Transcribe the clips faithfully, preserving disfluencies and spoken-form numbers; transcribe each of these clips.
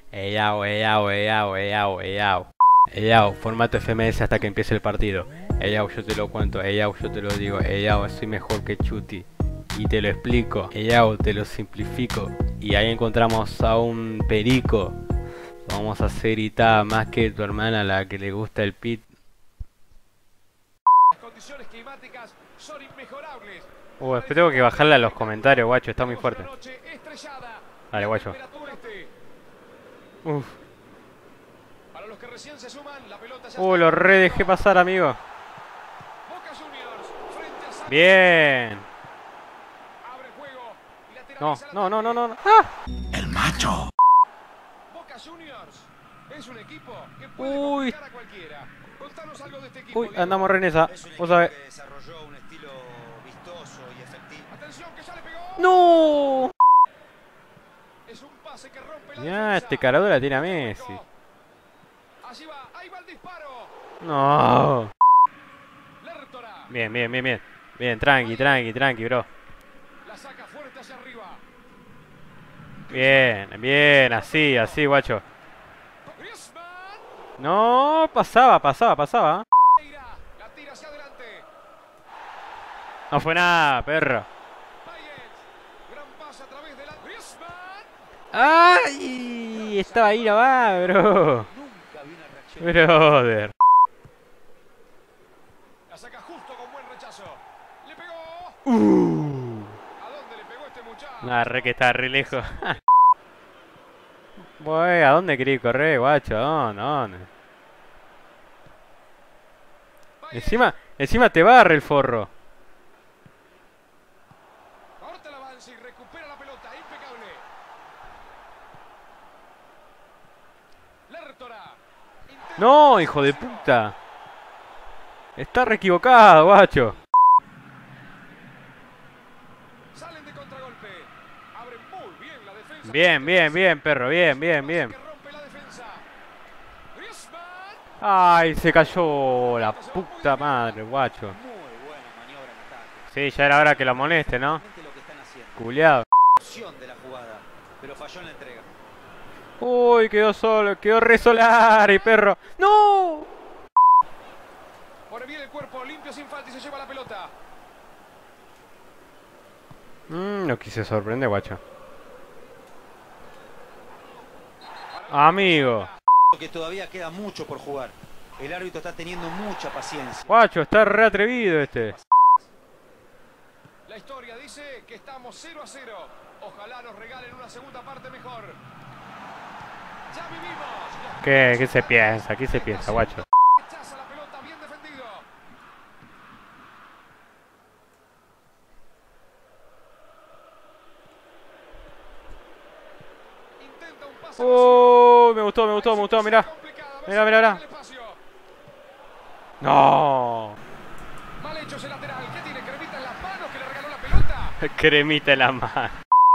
Eyao, eyao, eyao, eyao, eyao. Eyao, formato F M S hasta que empiece el partido. Eyao, yo te lo cuento. Eyao, yo te lo digo. Eyao, soy mejor que Chuti. Y te lo explico. Eyao, te lo simplifico. Y ahí encontramos a un perico. Vamos a hacer Ita más que tu hermana, la que le gusta el pit. Las condiciones climáticas son inmejorables. Uh, después tengo que bajarle a los comentarios, guacho. Está muy fuerte. Dale, guacho. Uf. Para los que recién se suman, la pelota ya Uh, lo re dejé pasar, amigo. Boca Juniors frente a San... Bien. Abre juego y No, lateraliza el no, no, no, ataque. no. ¡Ah! El macho. Boca Juniors es un equipo que puede Uy. complicar a cualquiera. Contanos algo de este equipo. Uy, Diego. andamos re en esa. Es un Vos equipo sabés. que desarrolló un estilo vistoso y efectivo. Atención que ya le pegó. ¡No! Es un pase que rompe la Ya, defensa. este caradura tiene a Messi. Allí va, ahí va el disparo. No. Lertora. Bien, bien, bien, bien. Bien, tranqui, tranqui, tranqui, bro. La saca fuerte hacia arriba. Bien, bien, así, así, guacho. Griezmann. No, pasaba, pasaba, pasaba. La tira hacia adelante. No fue nada, perro. Baez. Gran pase a través de la Griezmann. ¡Ay! Estaba ahí nomás, bro. Nunca vi una reacción. Brother. La saca justo con buen rechazo. Le pegó. Uh. ¿A dónde le pegó este muchacho? Nah, re que está re lejos. Güey, ¿a dónde querí correr, guacho? ¿A dónde? ¿A dónde? Baez. Encima, encima te barre el forro. Corta el avance y recupera la pelota. Impecable. Lertora. Intenta- No, hijo de puta. Está re equivocado, guacho. Salen de contragolpe. Abre muy bien la defensa. Bien, bien, bien, perro. Bien, bien, bien. Que rompe la defensa. Griezmann. Ay, se cayó la puta madre, guacho. Muy buena maniobra en ataque. Sí, ya era hora que lo amoneste, ¿no? Realmente lo que están haciendo. Culeado. Opción de la jugada, pero falló en la entrega. Uy, quedó solo, quedó re Solari, perro. ¡No! Pone bien el cuerpo, limpio sin falta y se lleva la pelota. Mmm, no quise sorprender, guacho. Amigo. Que todavía queda mucho por jugar. El árbitro está teniendo mucha paciencia. Guacho, está re atrevido este. La historia dice que estamos cero a cero. Ojalá nos regalen una segunda parte mejor. Ya vivimos. ¿Qué, qué se piensa? ¿Qué se piensa, guacho? Rechaza la pelota, bien defendido. Intenta un pase. Oh, me gustó, me gustó, me gustó, mirá. Mirá, mirá, mirá. Espacio. No. Mal hecho ese lateral. ¿Qué tiene? Cremita en las manos que le regaló la pelota. Cremita en la mano.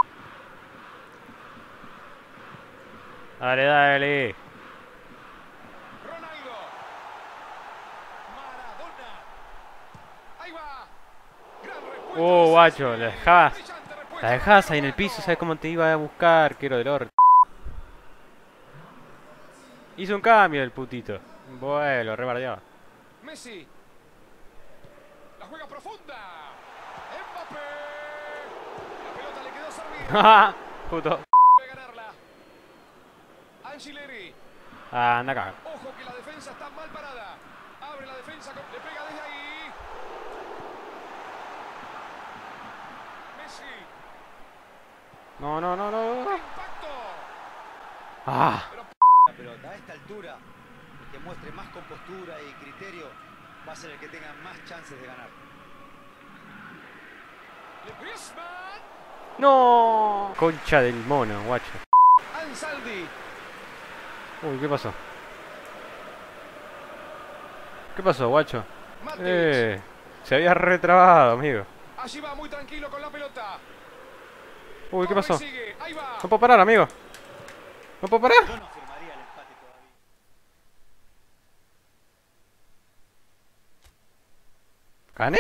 Dale, dale. Ronaldo. Maradona. Ahí va. Gran respuesta. Uh, guacho, la dejabas. Brillante respuesta. La dejabas ahí en el piso, ¿sabes cómo te iba a buscar? Quiero del orto. Hizo un cambio el putito. Bueno, rebardeaba. Messi. La juega profunda. Mbappé. La pelota le quedó servida. Puto. Puede ganarla. Angileri. Ah, anda acá. Ojo que la defensa está mal parada. Abre la defensa. Con... Le pega desde ahí. Messi. No, no, no, no. Impacto. Ah. La pelota a esta altura, el que muestre más compostura y criterio va a ser el que tenga más chances de ganar. Le Griezmann. No. Concha del mono, guacho. Ansaldi. Uy, ¿qué pasó? ¿Qué pasó, guacho? Matic. Eh, se había retrabado, amigo. Allí va muy tranquilo con la pelota. Uy, ¿qué Corre y pasó? sigue. Ahí va. No puedo parar, amigo. No puedo parar. Yo no firmaría el empate todavía. ¿Gané?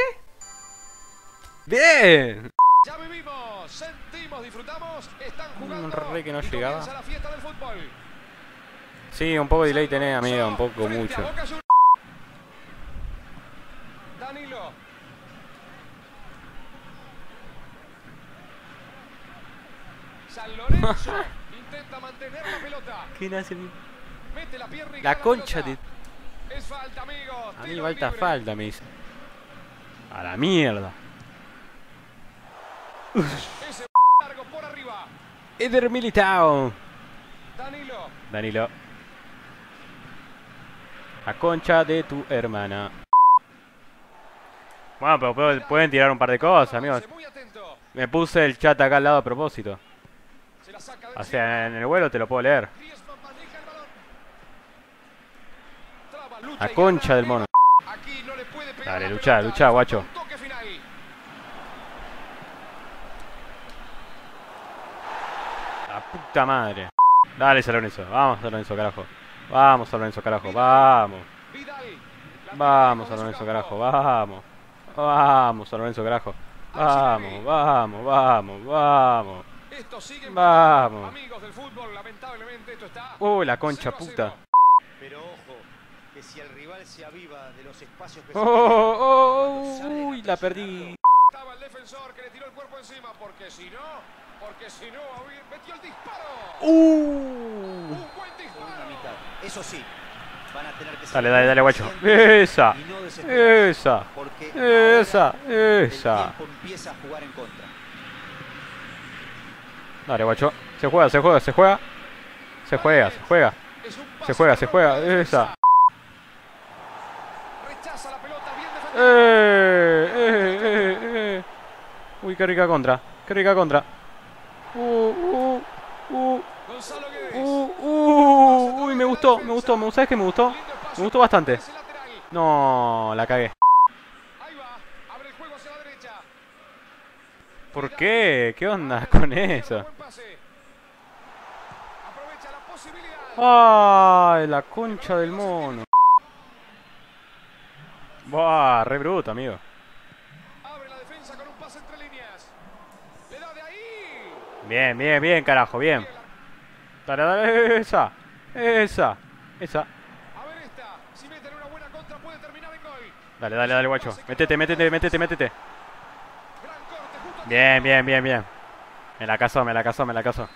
¡Bien! Ya vivimos, sentimos, disfrutamos, están jugando. Un re que no y llegaba. comienza la fiesta del fútbol. Sí, un poco de delay tenés, amigo, un poco, mucho. Danilo. San Lorenzo intenta mantener la pelota. ¿Quién hace el... Mete la pierna y La gana concha pelota. de... Es falta, amigos. A mí Tiro falta libre. falta, me dice. A la mierda. Ese largo por arriba. Eder Militao. Danilo. Danilo. La concha de tu hermana. Bueno, pero puedo- pueden tirar un par de cosas, amigos. Muy atento. Me puse el chat acá al lado a propósito. Se la saca de O sea, en el vuelo te lo puedo leer. Griezmann maneja el balón. Traba, lucha La y concha gana del mono. Aquí no le puede pegar Dale, la luchá, pelota. luchá, guacho. Un toque final. La puta madre. Dale, San Lorenzo. Vamos, San Lorenzo, carajo. Vamos, San Lorenzo, carajo. Vamos. Vidal. La Vamos, pelota San con Lorenzo, su carajo. campo. Vamos. Vamos, San Lorenzo, carajo. Vamos, vamos, vamos, vamos. Esto sigue Vamos. empatado. Amigos del fútbol, lamentablemente esto está Uy, la concha cero a puta. cero. Pero ojo, que si el rival se aviva de los espacios que Oh, se oh, oh, uy, la perdí. Estaba el defensor que le tiró el cuerpo encima, porque si no, porque si no, hubiera- metió el disparo. Uh. Un buen Segunda disparo. mitad. Eso sí, van a tener que ser Dale, dale, dale, guacho. conscientes Esa. y no desesperados, Esa. porque Esa. ahora el Esa. tiempo empieza a jugar en contra. Dale, guacho. Se juega, se juega, se juega. Se juega, se juega. Es un Se pase juega, que se rompe juega. la defensa. Esa. Rechaza la pelota, bien defendido. Eh, eh, eh, eh. Uy, qué rica contra. Qué rica contra. Uh, uh, uh, Gonzalo Guedes. uh, uh. Uy, me gustó, me gustó. ¿Me ¿Sabes qué me gustó? Lindo espacio. Me gustó bastante. Ese lateral. No, la cagué. Ahí va, abre el juego hacia la derecha. ¿Por qué? ¿Qué onda con eso? Buen pase. Aprovecha la posibilidad. Ay, la concha del mono. Buah, re bruto, amigo. Abre la defensa con un pase entre líneas. Le da de ahí. Bien, bien, bien, carajo, bien. Dale, dale, esa. Esa. Esa. A ver esta. Si meten una buena contra puede terminar en gol. Dale, dale, dale, guacho. Métete, métete, métete, métete. Gran corte justo a Bien, bien, bien, bien. Me la casó, me la casó, me la casó.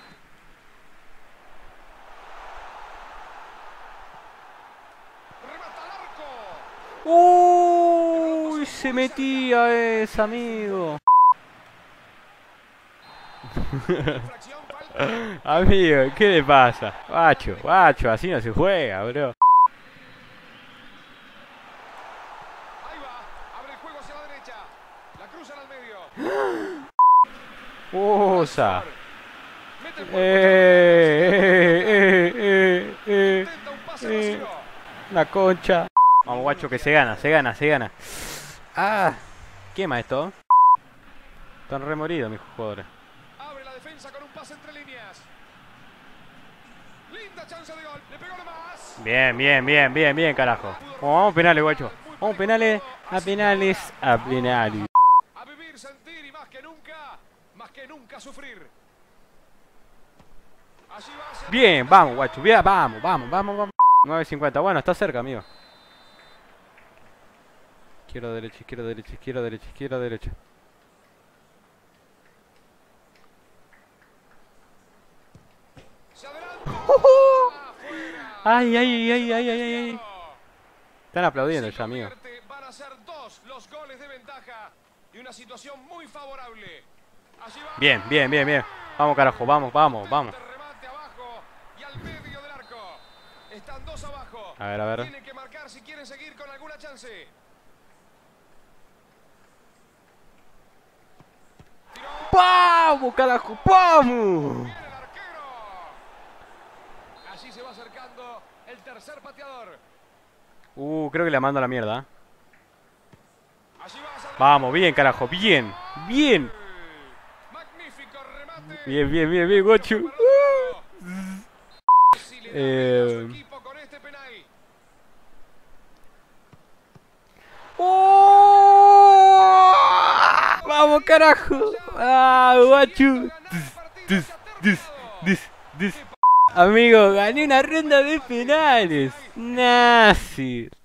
remata al arco. Uy, se metía esa, amigo. Infracción, falta. Amigo, ¿qué le pasa? Guacho, guacho, así no se juega, bro. Ahí va. Abre el juego hacia la derecha. La cruzan al medio. Usa. Mete el cuerpo. Eh, eh, eh, eh, Intenta un pase eh. vacío. La concha. Vamos, guacho, que se gana, se gana, se gana. Ah, quema esto. Están remoridos mis jugadores. Abre la defensa con un pase entre líneas. Linda chance de gol. Le pegó nomás. Bien, bien, bien, bien, bien, carajo. Oh, vamos a penales, guacho. Vamos a penales, a penales, a penales. A vivir, sentir y más que nunca, más que nunca sufrir. Allí va hacia- Bien, vamos, guacho. Bien, vamos, vamos, vamos, vamos. nueve cincuenta. Bueno, está cerca, amigo. Izquierda, derecha, izquierda, derecha, izquierda, derecha, izquierda, derecha. Se adelanta. Afuera. Ay, ay, ay, ay, ay, ay, ay. Están aplaudiendo Se ya, amigo. convierte. Van a ser dos los goles de ventaja y una situación muy favorable. Allí va. Bien, bien, bien, bien. Vamos, carajo, vamos, vamos, vamos. Remate abajo y al medio del arco. Están dos abajo. A ver, a ver. Tienen que marcar si quieren seguir con alguna chance. Tiró. ¡Vamos, carajo! ¡Vamos! Viene el arquero. Allí se va acercando el tercer pateador. Uh, creo que la mando a la mierda. ¿eh? Allí va hacia Vamos, bien, carajo, bien, bien. magnífico remate. Bien, bien, bien, bien, guacho. Si le da Eh. vida a su equipo con este penal. ¡Oh! ¡Vamos, carajo! ¡Ah, guacho! Dis, dis, dis, dis, dis. Amigo, gané una ronda de penales. Nazi.